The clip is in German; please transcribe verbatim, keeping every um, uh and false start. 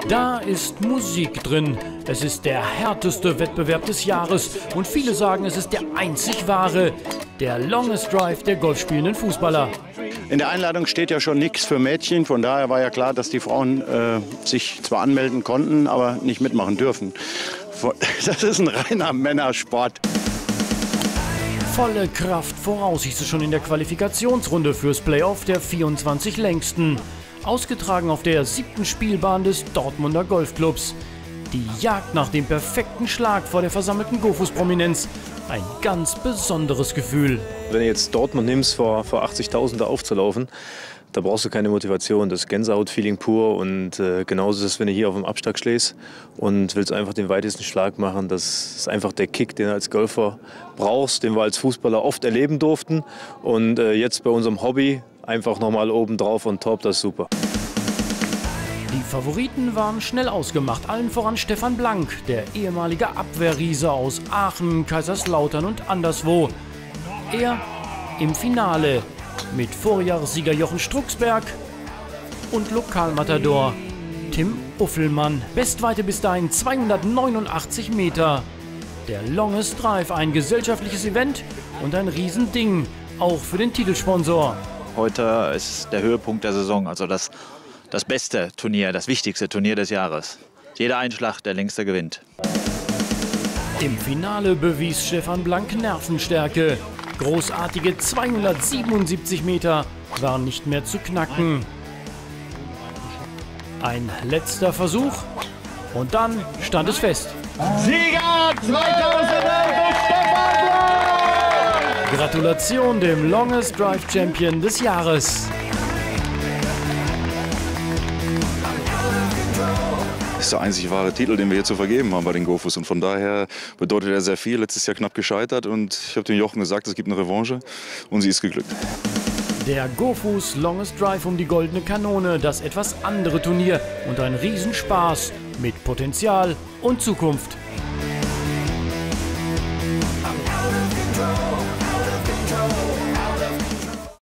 Da ist Musik drin. Es ist der härteste Wettbewerb des Jahres und viele sagen, es ist der einzig wahre, der Longest Drive der golfspielenden Fußballer. In der Einladung steht ja schon nichts für Mädchen, von daher war ja klar, dass die Frauen äh, sich zwar anmelden konnten, aber nicht mitmachen dürfen. Das ist ein reiner Männersport. Volle Kraft voraus hieß es schon in der Qualifikationsrunde fürs Playoff der vierundzwanzig längsten. Ausgetragen auf der siebten Spielbahn des Dortmunder Golfclubs. Die Jagd nach dem perfekten Schlag vor der versammelten Gofus-Prominenz. Ein ganz besonderes Gefühl. Wenn du jetzt Dortmund nimmst, vor, vor achtzigtausend aufzulaufen, da brauchst du keine Motivation. Das ist Gänsehaut-Feeling pur. Und äh, genauso ist es, wenn du hier auf dem Abschlag stehst und willst einfach den weitesten Schlag machen. Das ist einfach der Kick, den du als Golfer brauchst, den wir als Fußballer oft erleben durften. Und äh, jetzt bei unserem Hobby einfach nochmal oben drauf und top, das ist super. Die Favoriten waren schnell ausgemacht, allen voran Stefan Blank, der ehemalige Abwehrriese aus Aachen, Kaiserslautern und anderswo. Er im Finale mit Vorjahressieger Jochen Strucksberg und Lokalmatador Tim Uffelmann. Bestweite bis dahin zweihundertneunundachtzig Meter. Der Longest Drive, ein gesellschaftliches Event und ein Riesending, auch für den Titelsponsor. Heute ist der Höhepunkt der Saison, also das, das beste Turnier, das wichtigste Turnier des Jahres. Jeder Einschlag, der längste gewinnt. Im Finale bewies Stefan Blank Nervenstärke. Großartige zweihundertsiebenundsiebzig Meter waren nicht mehr zu knacken. Ein letzter Versuch und dann stand es fest. Sieger zweitausendelf, Stefan Blank! Gratulation dem Longest Drive Champion des Jahres. Das ist der einzig wahre Titel, den wir hier zu vergeben haben bei den Gofus. Und von daher bedeutet er sehr viel. Letztes Jahr knapp gescheitert und ich habe dem Jochen gesagt, es gibt eine Revanche und sie ist geglückt. Der Gofus Longest Drive um die Goldene Kanone, das etwas andere Turnier und ein Riesenspaß mit Potenzial und Zukunft.